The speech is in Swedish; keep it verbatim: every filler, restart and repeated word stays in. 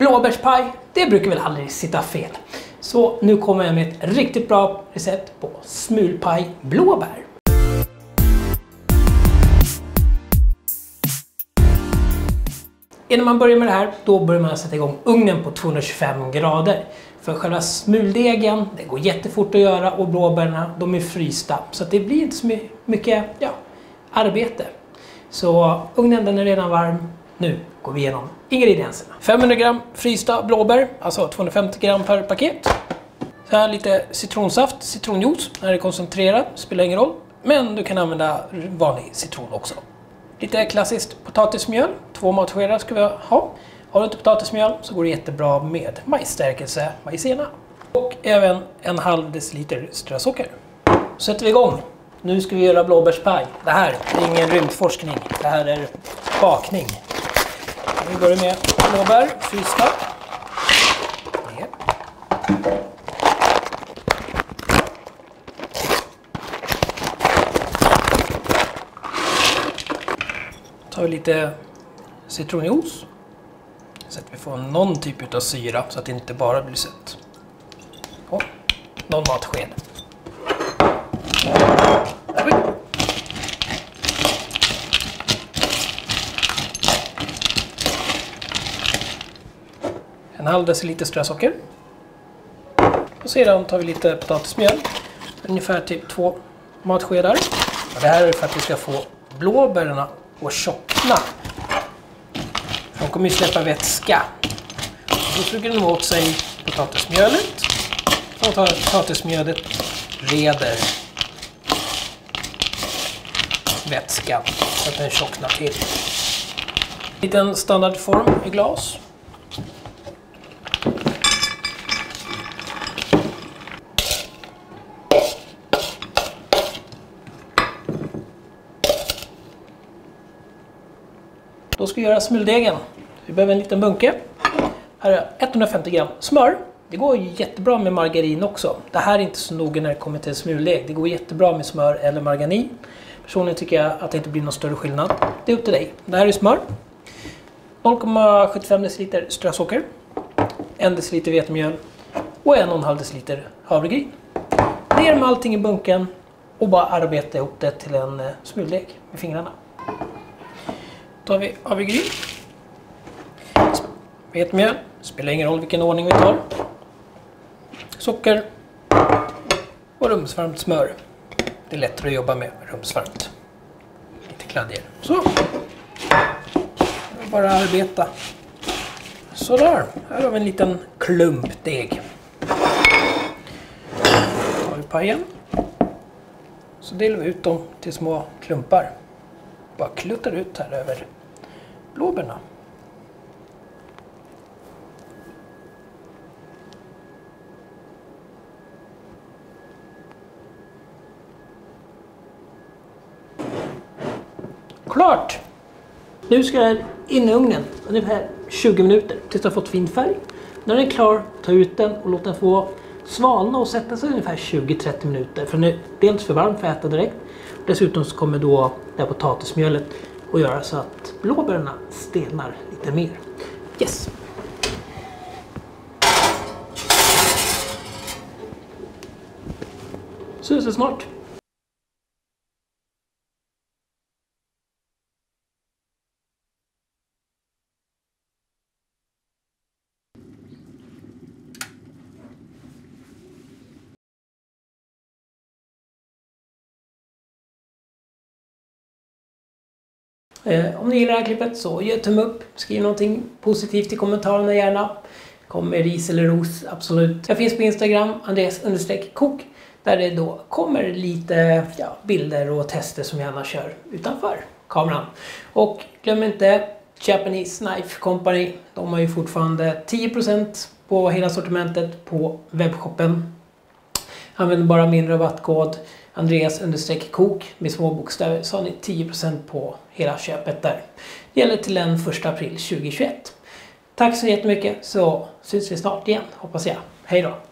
blåbärspaj, det brukar väl aldrig sitta fel. Så nu kommer jag med ett riktigt bra recept på smulpaj blåbär. Innan man börjar med det här, då börjar man sätta igång ugnen på tvåhundratjugofem grader. För själva smuldegen, det går jättefort att göra och blåbärna, de är frysta. Så att det blir inte så mycket ja, arbete. Så ugnen den är redan varm. Nu går vi igenom ingredienserna. femhundra gram frysta blåbär, alltså tvåhundrafemtio gram per paket. Så här lite citronsaft, citronjuice, när det är koncentrerat, spelar ingen roll. Men du kan använda vanlig citron också. Lite klassiskt potatismjöl, två matskedar ska vi ha. Har du inte potatismjöl så går det jättebra med majsstärkelse, maizena. Och även en halv deciliter strösocker. Så sätter vi igång. Nu ska vi göra blåbärspaj. Det här är ingen rymdforskning, det här är bakning. Vi börjar med blåbär, frysta. Ner. Tar vi lite citronjuice. Så att vi får någon typ av syra så att det inte bara blir sött. Och någon matsked. En halv deciliter strösocker. Och sedan tar vi lite potatismjöl. Ungefär typ två matskedar. Och det här är för att vi ska få blåbärna att tjockna. De kommer ju släppa vätska. Då suger de åt sig potatismjölet. Och potatismjölet reder vätskan så att den tjocknar till. En liten standardform i glas. Då ska vi göra smuldegen. Vi behöver en liten bunke. Här är etthundrafemtio gram smör. Det går jättebra med margarin också. Det här är inte så noga när det kommer till smuldeg. Det går jättebra med smör eller margarin. Personligen tycker jag att det inte blir någon större skillnad. Det är upp till dig. Det här är smör. noll komma sjuttiofem deciliter strösocker. en deciliter vetemjöl. Och en och en halv deciliter havregryn. Ner med allting i bunken. Och bara arbeta ihop det till en smuldeg med fingrarna. Då tar vi havregryn. Vetemjöl. Spelar ingen roll vilken ordning vi tar. Socker. Och rumsvarmt smör. Det är lättare att jobba med rumsvarmt. Lite kladdigare. Så. Bara arbeta. Sådär. Här har vi en liten klumpdeg. Då tar vi pajen. Så delar vi ut dem till små klumpar. Bara kluttar ut här över blåbärna. Klart! Nu ska den in i ugnen ungefär tjugo minuter tills den har fått fin färg. När den är klar, ta ut den och låt den få svalna och sätta sig ungefär tjugo till trettio minuter. För den är dels för varm för att äta direkt. Dessutom så kommer då det här potatismjölet att göra så att blåbärna stelnar lite mer. Yes! Så är det snart. Eh, om ni gillar det här klippet så ge tumme upp, skriv någonting positivt i kommentarerna gärna. Kom med ris eller ros, absolut. Jag finns på Instagram, Andreas understreck kok, där det då kommer lite ja, bilder och tester som jag gärna kör utanför kameran. Och glöm inte Japanese Knife Company, de har ju fortfarande tio procent på hela sortimentet på webbshoppen. Använd bara min rabattkod Andreas understreck kok med små bokstäver så har ni tio procent på hela köpet där. Det gäller till den första april tjugohundratjugoett. Tack så jättemycket så syns vi snart igen hoppas jag. Hej då!